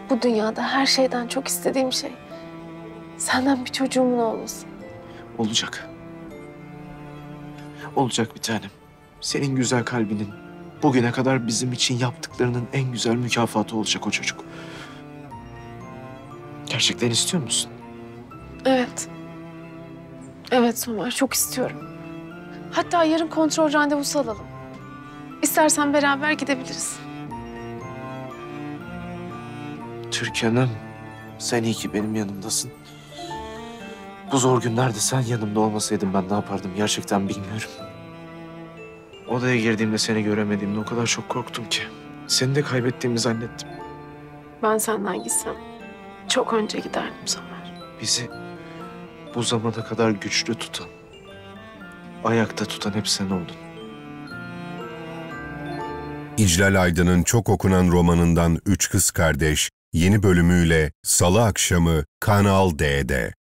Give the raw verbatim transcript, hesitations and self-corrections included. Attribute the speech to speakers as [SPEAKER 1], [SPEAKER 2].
[SPEAKER 1] Bu dünyada her şeyden çok istediğim şey senden bir çocuğumun olması.
[SPEAKER 2] Olacak. Olacak bir tanem. Senin güzel kalbinin bugüne kadar bizim için yaptıklarının en güzel mükafatı olacak o çocuk. Gerçekten istiyor musun?
[SPEAKER 1] Evet. Evet Somer, çok istiyorum. Hatta yarın kontrol randevusu alalım. İstersen beraber gidebiliriz.
[SPEAKER 2] Türkan'ım, sen iyi ki benim yanımdasın. Bu zor günlerde sen yanımda olmasaydın ben ne yapardım gerçekten bilmiyorum. Odaya girdiğimde seni göremediğimde o kadar çok korktum ki. Seni de kaybettiğimi zannettim.
[SPEAKER 1] Ben senden gitsem çok önce giderdim Somer.
[SPEAKER 2] Bizi bu zamana kadar güçlü tutan, ayakta tutan hep sen oldun.
[SPEAKER 3] İclal Aydın'ın çok okunan romanından Üç Kız Kardeş yeni bölümüyle Salı akşamı Kanal D'de.